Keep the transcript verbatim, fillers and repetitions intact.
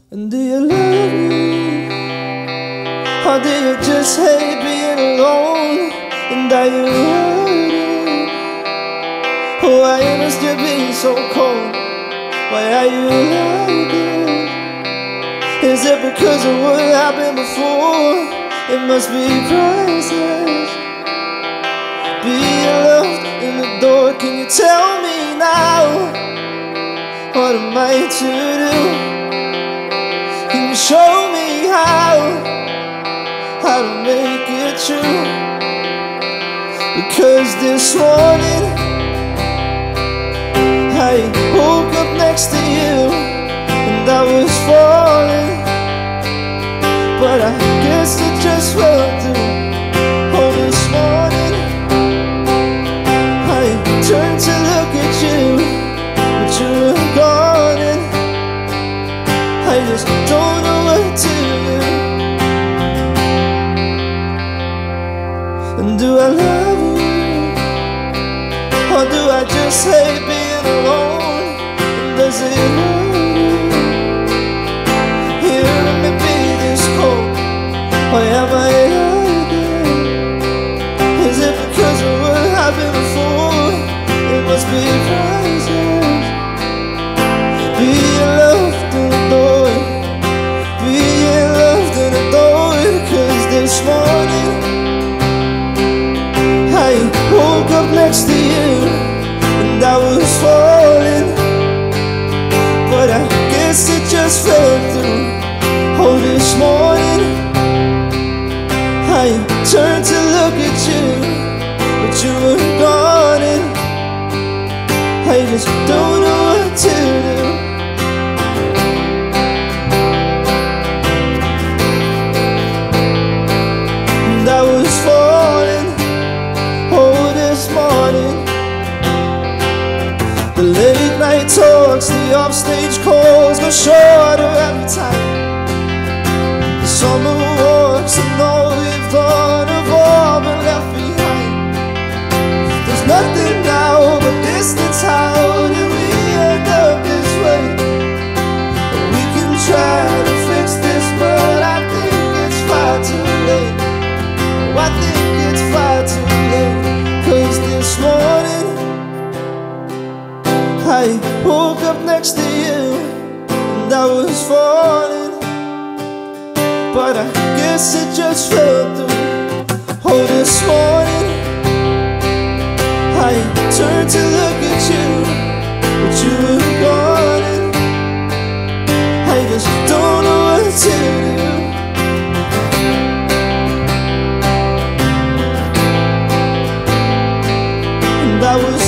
And do you love me? Or do you just hate being alone? And are you hurting? Why must you be so cold? Why are you like this? Is it because of what happened before? It must be priceless. Being left in the door, can you tell me now? What am I to do? Can you show me how? How to make it true? Because this morning I woke up next to you and I was falling, but I guess it just fell through. Oh, this morning I turned to look at you, but you were gone, and I just don't know what to do. And do I love you? Or do I just hate being alone? And does it hurt you? Hearing me be this cold? Why am I hurting? Is it because of what happened before? It must be priceless. Being left in the door, being left in the door. Cause this morning I woke up next to you and I was falling, but I guess it just fell through. Oh, this morning I turned to look at you, but you were gone, and I just don't know what to do. And I was falling, oh, this morning. The late night talks, the offstage calls go shorter every time. The summer walks and all we've done have all been left behind. There's nothing now but distance. How did we end up this way? We can try to fix this, but I think it's far too late. Oh, I think it's far too late. Cause this morning I woke up next to you and I was falling, but I guess it just fell through. Oh, this morning I turned to look at you, but you were gone, and I just don't know what to do. And I was